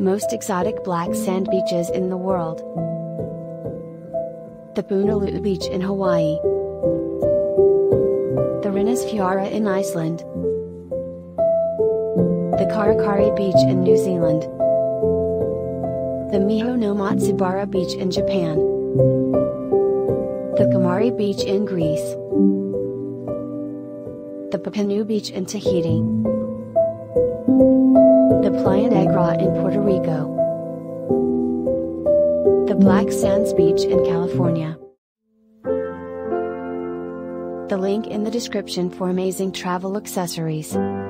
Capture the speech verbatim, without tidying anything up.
Most exotic black sand beaches in the world. The Punalu'u beach in Hawaii. The Reynisfjara in Iceland. The Karekare beach in New Zealand. The Miho no Matsubara beach in Japan. The Kamari beach in Greece. The Papenoo beach in Tahiti. The Playa Negra in Puerto Rico. The Black Sands beach in California. The link in the description for amazing travel accessories.